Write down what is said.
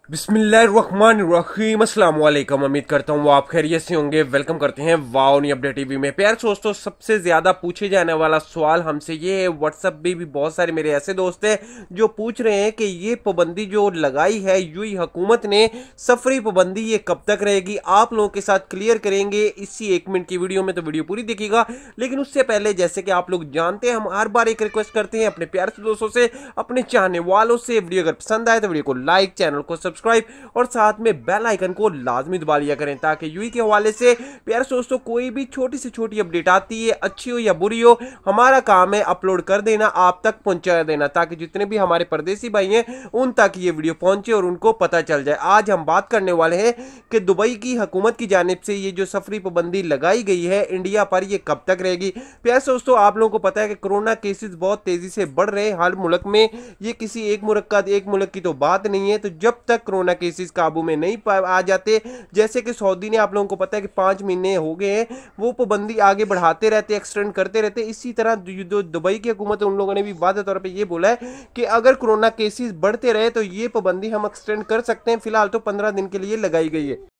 बिस्मिल्लाहिर्रहमानिर्रहीम, अस्सलाम वालेकुम। उम्मीद करता हूँ आप खैरियत से होंगे। वेलकम करते हैं वाओ नी अपडेट टीवी में। प्यार दोस्तों, सबसे ज्यादा पूछे जाने वाला सवाल हमसे ये है, व्हाट्सएप पे भी बहुत सारे मेरे ऐसे दोस्त हैं जो पूछ रहे हैं कि ये पाबंदी जो लगाई है यूएई हुकूमत ने, सफरी पाबंदी, ये कब तक रहेगी। आप लोगों के साथ क्लियर करेंगे इसी 1 मिनट की वीडियो में, तो वीडियो पूरी देखिएगा। लेकिन उससे पहले, जैसे कि आप लोग जानते हैं, हम हर बार एक रिक्वेस्ट करते हैं अपने प्यार से दोस्तों से, अपने चाहने वालों से, वीडियो अगर पसंद आए तो वीडियो को लाइक, चैनल को सब्सक्राइब और साथ में बेल आइकन को लाजमी दबा लिया करें, ताकि यूएई के हवाले से प्यारे दोस्तों कोई भी छोटी से छोटी अपडेट आती है, अच्छी हो या बुरी हो, हमारा काम है अपलोड कर देना, आप तक पहुंचा देना, ताकि जितने भी हमारे परदेसी भाई हैं उन तक ये वीडियो पहुंचे और उनको पता चल जाए। आज हम बात करने वाले हैं कि दुबई की हुकूमत की जानिब से ये जो सफरी पाबंदी लगाई गई है इंडिया पर, ये कब तक रहेगी। प्यारे दोस्तों, आप लोगों को पता है कि कोरोना केसेस बहुत तेजी से बढ़ रहे हैं हर मुल्क में। ये किसी एक मुल्क की तो बात नहीं है। तो जब तक कोरोना केसेस काबू में नहीं आ जाते, जैसे कि सऊदी ने, आप लोगों को पता है कि 5 महीने हो गए हैं, वो पाबंदी आगे बढ़ाते रहते, एक्सटेंड करते रहते। इसी तरह जो दुबई की हुकूमत है, उन लोगों ने भी वादे तौर पे ये बोला है कि अगर कोरोना केसेस बढ़ते रहे तो ये पाबंदी हम एक्सटेंड कर सकते हैं। फिलहाल तो 15 दिन के लिए लगाई गई है।